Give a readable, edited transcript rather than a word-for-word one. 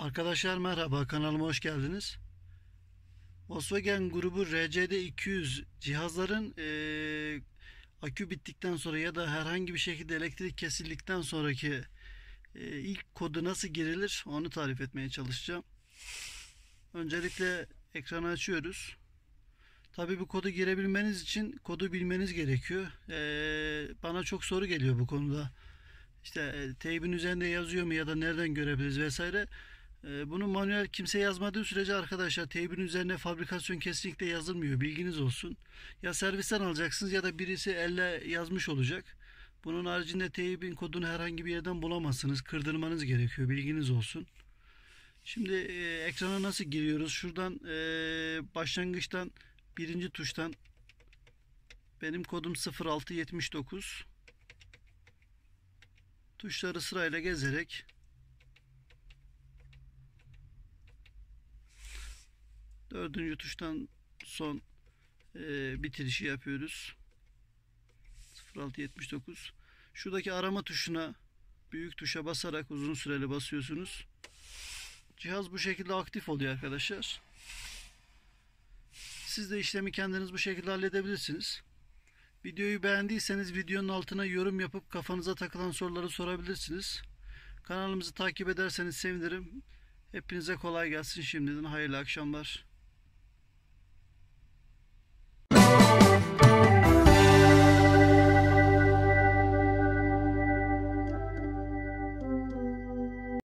Arkadaşlar merhaba, kanalıma hoş geldiniz. Volkswagen grubu RCD200 cihazların akü bittikten sonra ya da herhangi bir şekilde elektrik kesildikten sonraki ilk kodu nasıl girilir onu tarif etmeye çalışacağım. Öncelikle ekranı açıyoruz. Tabii bu kodu girebilmeniz için kodu bilmeniz gerekiyor. Bana çok soru geliyor bu konuda. İşte teybin üzerinde yazıyor mu ya da nereden görebiliriz vesaire. Bunu manuel kimse yazmadığı sürece arkadaşlar teybin üzerine fabrikasyon kesinlikle yazılmıyor. Bilginiz olsun. Ya servisten alacaksınız ya da birisi elle yazmış olacak. Bunun haricinde teybin kodunu herhangi bir yerden bulamazsınız. Kırdırmanız gerekiyor. Bilginiz olsun. Şimdi ekrana nasıl giriyoruz? Şuradan başlangıçtan birinci tuştan benim kodum 0679. Tuşları sırayla gezerek dördüncü tuştan son bitirişi yapıyoruz. 0679. Şuradaki arama tuşuna, büyük tuşa basarak uzun süreli basıyorsunuz. Cihaz bu şekilde aktif oluyor arkadaşlar. Siz de işlemi kendiniz bu şekilde halledebilirsiniz. Videoyu beğendiyseniz videonun altına yorum yapıp kafanıza takılan soruları sorabilirsiniz. Kanalımızı takip ederseniz sevinirim. Hepinize kolay gelsin, şimdiden hayırlı akşamlar.